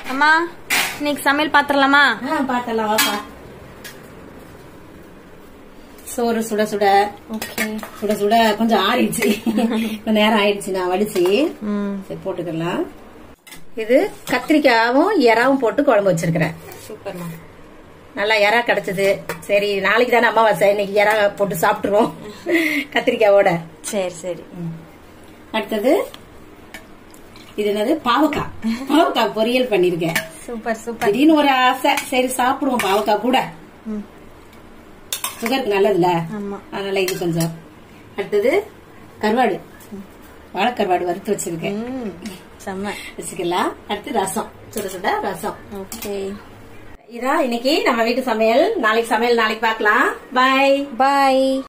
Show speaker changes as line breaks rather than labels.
அம்மா இன்னைக்கு சமையல் பாத்திரலாமா?
பாத்திரலாம் வாப்பா. சோறு சுட சுட. ஓகே. சுட சுட கொஞ்சம் ஆறிடுச்சு. நேரம் ஆயிடுச்சு, நான் வடிச்சு சரி போட்டுக்கலாம். இது கத்திரிக்காயும் எறாவும் போட்டு குழம்பு வச்சிருக்கிறேன்.
சூப்பர்மா.
நல்லா எறா கிடைச்சது. சரி நாளைக்கு தானே அமாவாசை, இன்னைக்கு எறா போட்டு சாப்பிட்டுருவோம் கத்திரிக்காயோட.
சரி சரி.
அடுத்தது இது என்னது, பாவக்காய். பாவக்காய் பொரியல் பண்ணிருக்கேன்.
Super super.
திடீர்னு ஒரு ஆசை, சரி சாப்பிடுவோம் பாவக்காய் கூட. சுகருக்கு நல்லதுல, அதனால இது கொஞ்சம். அடுத்தது கருவாடு, வாழைக்கருவாடு வறுத்து வச்சிருக்கேன். வச்சுக்கலாம். அடுத்து ரசம், சுட சுட ரசம்.
ஓகே.
இதான் இன்னைக்கு நம்ம வீட்டு சமையல். நாளைக்கு சமையல் நாளைக்கு பார்க்கலாம். பாய்
பாய்.